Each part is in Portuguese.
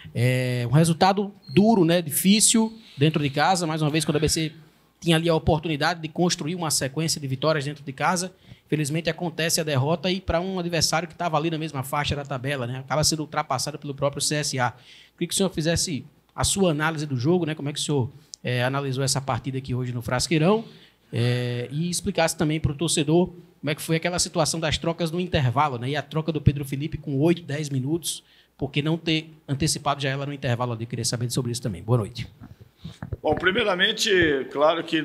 Um resultado duro, né? Difícil, dentro de casa. Mais uma vez, quando o ABC tinha ali a oportunidade de construir uma sequência de vitórias dentro de casa. Infelizmente, acontece a derrota e para um adversário que estava ali na mesma faixa da tabela, né? Acaba sendo ultrapassado pelo próprio CSA. Queria que o senhor fizesse a sua análise do jogo, né? Como é que o senhor analisou essa partida aqui hoje no Frasqueirão e explicasse também para o torcedor como é que foi aquela situação das trocas no intervalo, né? E a troca do Pedro Felipe com 8, 10 minutos, por que não ter antecipado já ela no intervalo ali? Eu queria saber sobre isso também. Boa noite. Bom, primeiramente, claro que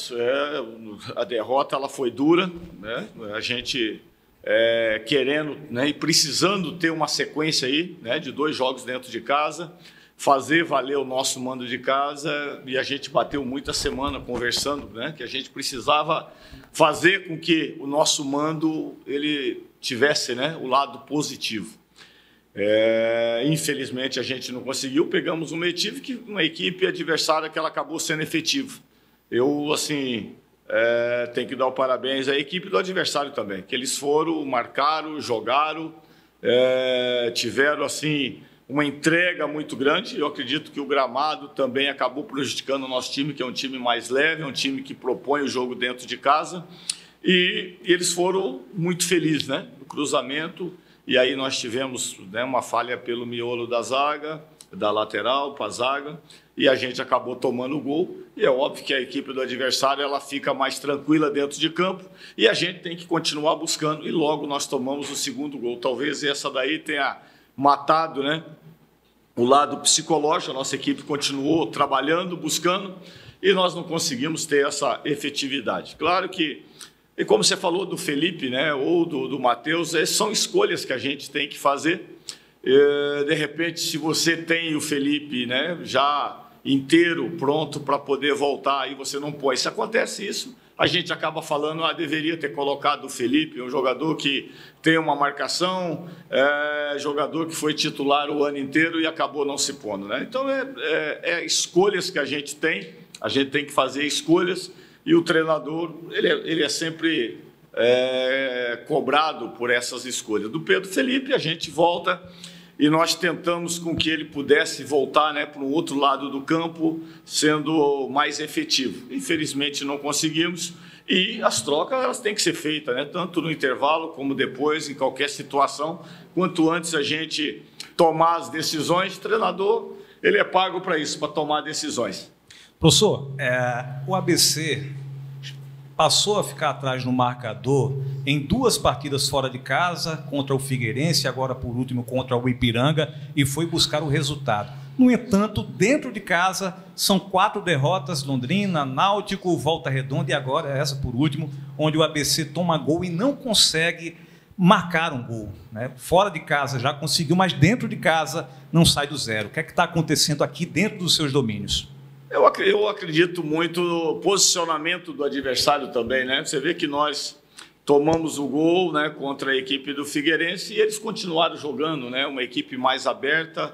a derrota ela foi dura, né? A gente querendo, né, e precisando ter uma sequência aí, né, de 2 jogos dentro de casa, fazer valer o nosso mando de casa, e a gente bateu muita semana conversando, né, que a gente precisava fazer com que o nosso mando ele tivesse, né, o lado positivo. Infelizmente a gente não conseguiu, pegamos uma equipe adversária que ela acabou sendo efetiva. Eu, assim, tenho que dar o parabéns à equipe do adversário também, que eles foram, marcaram, jogaram, tiveram, assim, uma entrega muito grande. Eu acredito que o gramado também acabou prejudicando o nosso time, que é um time mais leve, é um time que propõe o jogo dentro de casa, e eles foram muito felizes, né, no cruzamento. E aí nós tivemos, né, uma falha pelo miolo da zaga, da lateral para a zaga, e a gente acabou tomando o gol. E é óbvio que a equipe do adversário ela fica mais tranquila dentro de campo, e a gente tem que continuar buscando, e logo nós tomamos o segundo gol. Talvez essa daí tenha matado, né, o lado psicológico. A nossa equipe continuou trabalhando, buscando, e nós não conseguimos ter essa efetividade. Claro que, e como você falou do Felipe, né, ou do Matheus, são escolhas que a gente tem que fazer. De repente, se você tem o Felipe, né, já inteiro, pronto para poder voltar, e você não põe. Se acontece isso, a gente acaba falando, deveria ter colocado o Felipe, um jogador que tem uma marcação, jogador que foi titular o ano inteiro e acabou não se pondo, né? Então, escolhas que a gente tem que fazer escolhas. E o treinador, ele é sempre cobrado por essas escolhas. Do Pedro Felipe, a gente volta e nós tentamos com que ele pudesse voltar, né, para o outro lado do campo, sendo mais efetivo. Infelizmente, não conseguimos. E as trocas elas têm que ser feitas, né, tanto no intervalo como depois, em qualquer situação. Quanto antes a gente tomar as decisões, o treinador ele é pago para isso, para tomar decisões. Professor, o ABC passou a ficar atrás no marcador em 2 partidas fora de casa, contra o Figueirense, agora por último contra o Ipiranga, e foi buscar o resultado. No entanto, dentro de casa, são 4 derrotas: Londrina, Náutico, Volta Redonda e agora essa por último, onde o ABC toma gol e não consegue marcar um gol, né? Fora de casa já conseguiu, mas dentro de casa não sai do zero. O que é que está acontecendo aqui dentro dos seus domínios? Eu acredito muito no posicionamento do adversário também, né? Você vê que nós tomamos o gol, né, contra a equipe do Figueirense e eles continuaram jogando, né? Uma equipe mais aberta,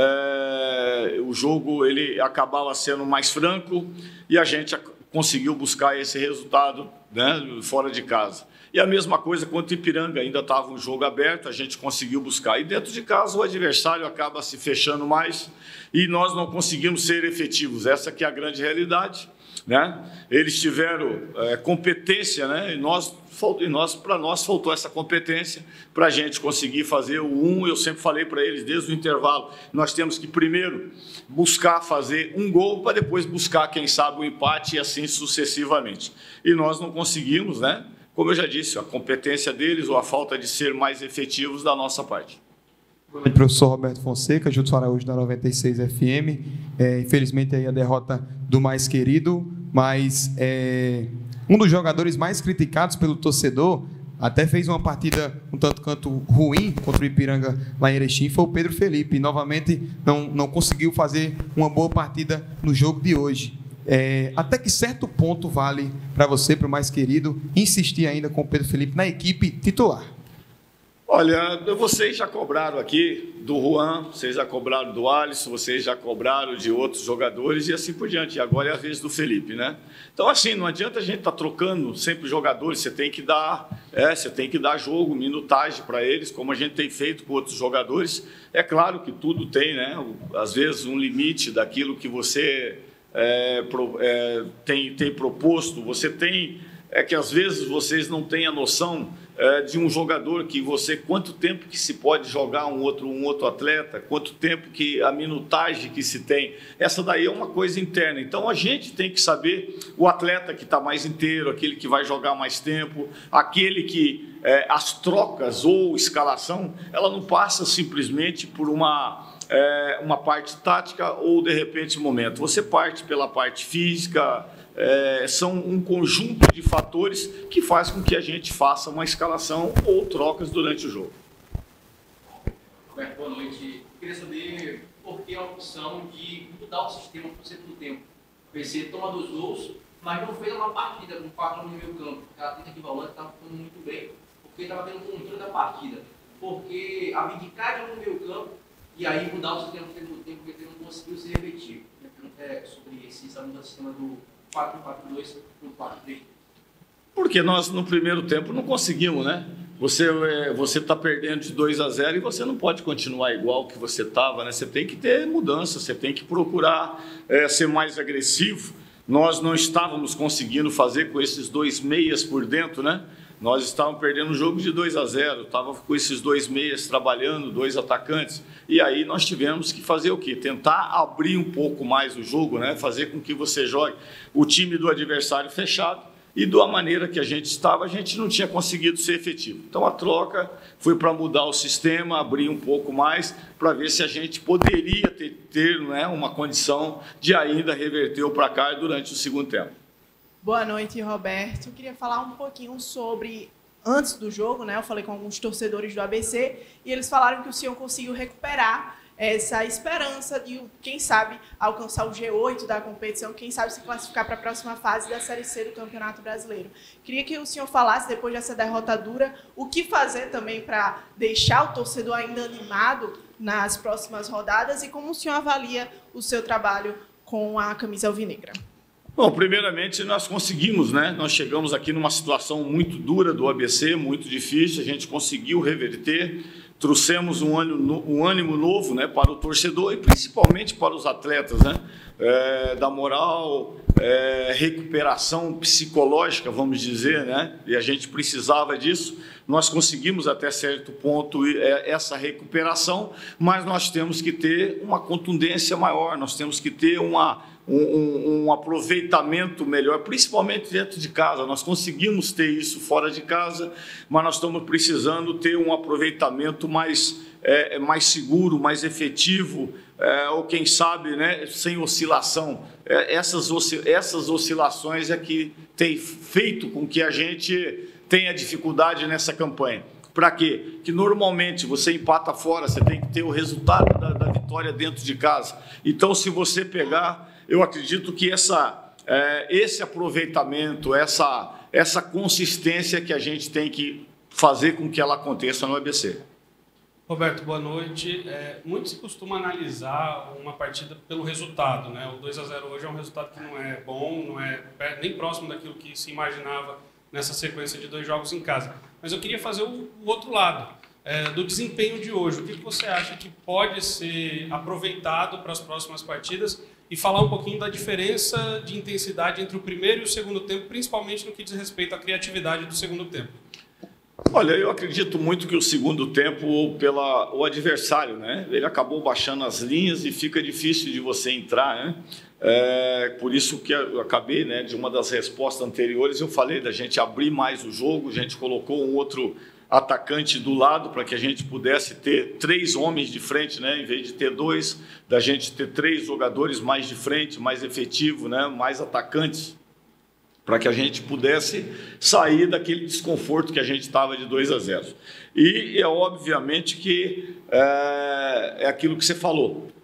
o jogo ele acabava sendo mais franco e a gente conseguiu buscar esse resultado, né, fora de casa. E a mesma coisa contra o Ipiranga, ainda estava um jogo aberto, a gente conseguiu buscar. E dentro de casa o adversário acaba se fechando mais e nós não conseguimos ser efetivos. Essa que é a grande realidade, né? Eles tiveram competência, né? Para nós faltou essa competência para a gente conseguir fazer o 1. Eu sempre falei para eles desde o intervalo, nós temos que primeiro buscar fazer um gol para depois buscar, quem sabe, o empate e assim sucessivamente. E nós não conseguimos, né? Como eu já disse, a competência deles ou a falta de ser mais efetivos da nossa parte. Boa noite, professor Roberto Fonseca, Júlio Araújo da 96 FM. Infelizmente, aí a derrota do mais querido, mas um dos jogadores mais criticados pelo torcedor, até fez uma partida um tanto quanto ruim contra o Ipiranga lá em Erechim, foi o Pedro Felipe. Novamente, não conseguiu fazer uma boa partida no jogo de hoje. Até que certo ponto vale para você, para o mais querido, insistir ainda com o Pedro Felipe na equipe titular? Olha, vocês já cobraram aqui do Juan, vocês já cobraram do Alisson, vocês já cobraram de outros jogadores e assim por diante. E agora é a vez do Felipe, né? Então, assim, não adianta a gente estar trocando sempre jogadores, você tem que dar jogo, minutagem para eles, como a gente tem feito com outros jogadores. É claro que tudo tem, né? Às vezes, um limite daquilo que você tem proposto, você tem... É que às vezes vocês não têm a noção de um jogador que quanto tempo que se pode jogar um outro atleta, quanto tempo que a minutagem que se tem. Essa daí é uma coisa interna. Então a gente tem que saber o atleta que está mais inteiro, aquele que vai jogar mais tempo, aquele que as trocas ou escalação, ela não passa simplesmente por uma parte tática ou de repente momento. Você parte pela parte física. São um conjunto de fatores que faz com que a gente faça uma escalação ou trocas durante o jogo. Roberto, boa noite. Queria saber por que a opção de mudar o sistema para o segundo tempo. O PC toma 2 gols, mas não fez uma partida com 4 no meio campo. A tenta que volante estava ficando muito bem, porque estava tendo controle da partida. Porque abdicar de um meio campo e aí mudar o sistema no segundo tempo, porque ele não conseguiu ser efetivo. Minha pergunta é sobre essa mudança do sistema do 4-4-2 para 4-3. Porque nós, no primeiro tempo, não conseguimos, né? Você está perdendo de 2-0 e você não pode continuar igual que você estava, né? Você tem que ter mudança, você tem que procurar ser mais agressivo. Nós não estávamos conseguindo fazer com esses 2 meias por dentro, né? Nós estávamos perdendo o jogo de 2-0, estava com esses 2 meias trabalhando, 2 atacantes, e aí nós tivemos que fazer o quê? Tentar abrir um pouco mais o jogo, né? Fazer com que você jogue o time do adversário fechado, e da maneira que a gente estava, a gente não tinha conseguido ser efetivo. Então a troca foi para mudar o sistema, abrir um pouco mais, para ver se a gente poderia ter né, uma condição de ainda reverter o placar durante o segundo tempo. Boa noite, Roberto. Eu queria falar um pouquinho sobre, antes do jogo, né? Eu falei com alguns torcedores do ABC e eles falaram que o senhor conseguiu recuperar essa esperança de, quem sabe, alcançar o G8 da competição, quem sabe se classificar para a próxima fase da Série C do Campeonato Brasileiro. Queria que o senhor falasse, depois dessa derrota dura, o que fazer também para deixar o torcedor ainda animado nas próximas rodadas e como o senhor avalia o seu trabalho com a camisa alvinegra. Bom, primeiramente nós conseguimos, né? Nós chegamos aqui numa situação muito dura do ABC, muito difícil, a gente conseguiu reverter, trouxemos um ânimo novo, né, para o torcedor e principalmente para os atletas, né? Da moral, recuperação psicológica, vamos dizer, né? E a gente precisava disso. Nós conseguimos até certo ponto essa recuperação, mas nós temos que ter uma contundência maior, nós temos que ter um aproveitamento melhor, principalmente dentro de casa. Nós conseguimos ter isso fora de casa, mas nós estamos precisando ter um aproveitamento mais seguro, mais efetivo, ou quem sabe, né, sem oscilação. Essas oscilações é que tem feito com que a gente tenha dificuldade nessa campanha. Para quê? Que normalmente você empata fora, você tem que ter o resultado da vitória dentro de casa. Então, se você pegar, eu acredito que esse aproveitamento, essa consistência que a gente tem que fazer com que ela aconteça no ABC. Roberto, boa noite. Muito se costuma analisar uma partida pelo resultado, né? O 2-0 hoje é um resultado que não é bom, não é nem próximo daquilo que se imaginava nessa sequência de 2 jogos em casa. Mas eu queria fazer o outro lado, do desempenho de hoje. O que você acha que pode ser aproveitado para as próximas partidas e falar um pouquinho da diferença de intensidade entre o primeiro e o segundo tempo, principalmente no que diz respeito à criatividade do segundo tempo? Olha, eu acredito muito que o segundo tempo, o adversário, né, ele acabou baixando as linhas e fica difícil de você entrar, né? Por isso que eu acabei, né, de uma das respostas anteriores, eu falei da gente abrir mais o jogo, a gente colocou um outro atacante do lado para que a gente pudesse ter 3 homens de frente, né, em vez de ter 2, da gente ter 3 jogadores mais de frente, mais efetivos, né, mais atacantes, para que a gente pudesse sair daquele desconforto que a gente estava de 2-0. E obviamente que é aquilo que você falou.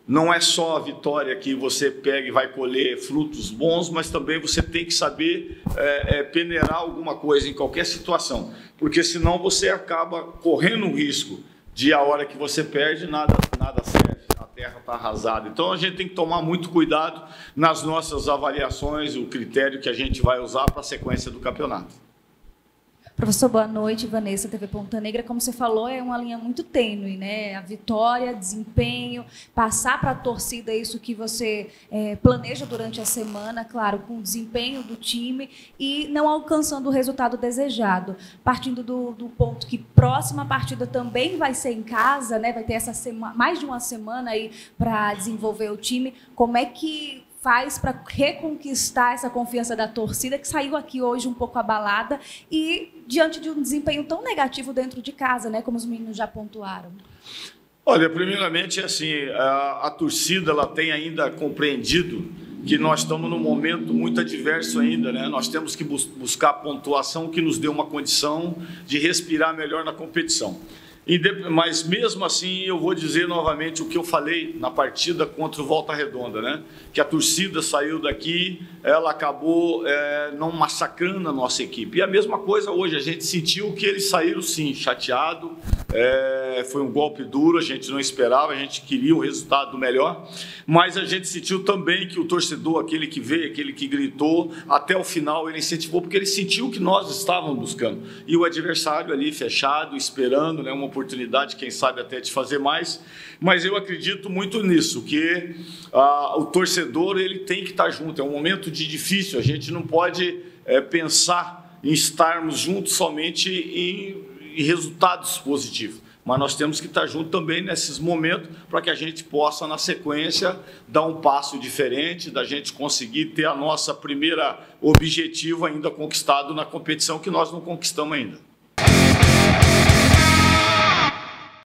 não é só a vitória que você pega e vai colher frutos bons, mas também você tem que saber peneirar alguma coisa em qualquer situação, porque senão você acaba correndo o risco de a hora que você perde, nada serve, a terra está arrasada. Então a gente tem que tomar muito cuidado nas nossas avaliações, o critério que a gente vai usar para a sequência do campeonato. Professor, boa noite. Vanessa, TV Ponta Negra. Como você falou, é uma linha muito tênue, né? A vitória, desempenho, passar para a torcida isso que você planeja durante a semana, claro, com o desempenho do time e não alcançando o resultado desejado. Partindo do ponto que próxima partida também vai ser em casa, né? Vai ter essa mais de uma semana aí para desenvolver o time. Como é que faz para reconquistar essa confiança da torcida, que saiu aqui hoje um pouco abalada e diante de um desempenho tão negativo dentro de casa, né, como os meninos já pontuaram? Olha, primeiramente, assim, a torcida ela tem ainda compreendido que nós estamos num momento muito adverso ainda, né? Nós temos que buscar a pontuação que nos dê uma condição de respirar melhor na competição. Mas mesmo assim eu vou dizer novamente o que eu falei na partida contra o Volta Redonda, né? Que a torcida saiu daqui, ela acabou não massacrando a nossa equipe. E a mesma coisa hoje, a gente sentiu que eles saíram sim, chateado, foi um golpe duro, a gente não esperava, a gente queria um resultado melhor, mas a gente sentiu também que o torcedor, aquele que veio, aquele que gritou, até o final ele incentivou, porque ele sentiu que nós estávamos buscando. E o adversário ali fechado, esperando, né, uma oportunidade, quem sabe até de fazer mais, mas eu acredito muito nisso, que o torcedor ele tem que estar junto, é um momento difícil, a gente não pode pensar em estarmos juntos somente em resultados positivos, mas nós temos que estar juntos também nesses momentos para que a gente possa, na sequência, dar um passo diferente, da gente conseguir ter a nossa primeira objetivo ainda conquistado na competição que nós não conquistamos ainda.